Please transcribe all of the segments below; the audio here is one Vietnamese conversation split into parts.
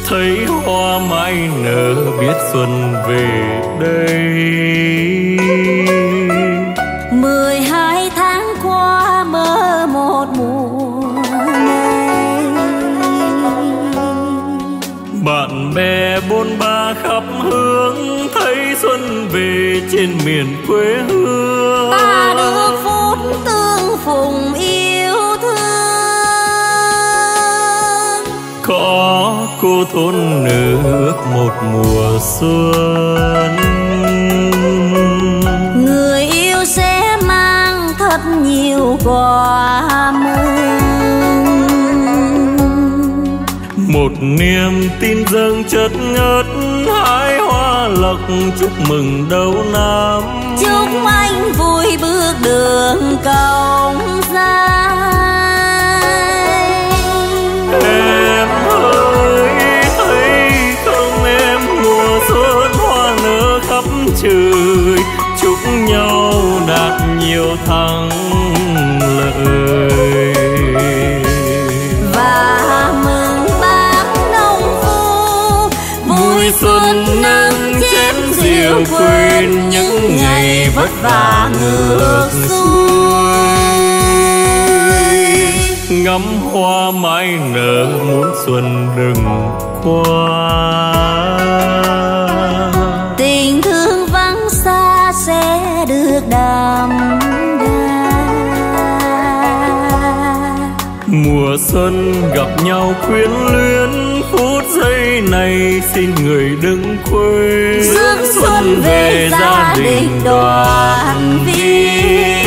thấy hoa mai nở biết xuân về đây. 12 tháng qua mơ một mùa này, bạn bè bôn ba khắp hướng thấy xuân về trên miền quê hương. ta được phút tương phùng yêu thương. Có cô thôn nữ ước một mùa xuân, người yêu sẽ mang thật nhiều quà mừng. một niềm tin dâng chất ngất, hái hoa lộc chúc mừng đầu năm. Chúc anh vui bước đường công dài. Em ơi thấy không em, mùa xuân hoa nở khắp trời, chúc nhau đạt nhiều thắng lợi. Và mừng bác nông phu vui xuân nâng chén rượu, quên những ngày vất vả ngược xuôi. Ngắm hoa mai nở muốn xuân đừng qua, tình thương vắng xa sẽ được đậm đà. mùa xuân gặp nhau quyến luyến, phút giây này xin người đừng quên. Rước xuân về gia đình đoàn viên.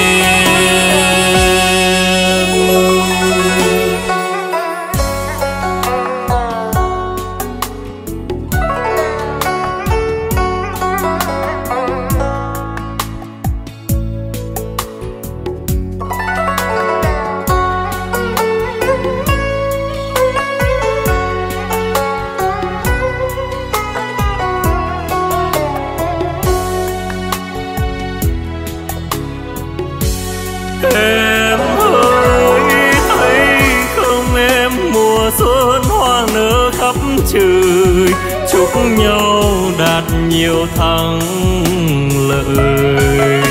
Em ơi thấy không em, mùa xuân hoa nở khắp trời, chúc nhau đạt nhiều thắng lợi.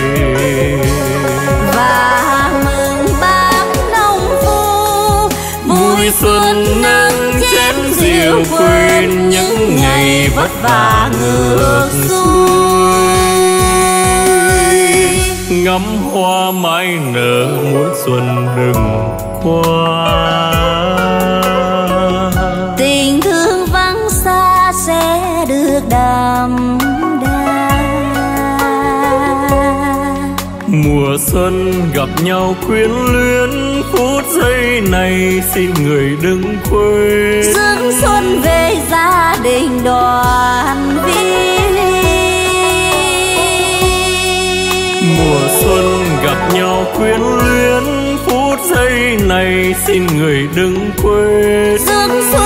Và mừng bác nông phu vui xuân nâng chén rượu, quên những ngày vất vả ngược xuôi. Ngắm hoa mai nở muốn xuân đừng qua, tình thương vắng xa sẽ được đậm đà. mùa xuân gặp nhau quyến luyến, phút giây này xin người đừng quên. Rước xuân về gia đình đoàn viên. mùa xuân gặp nhau quyến luyến, phút giây này xin người đừng quên. Rước xuân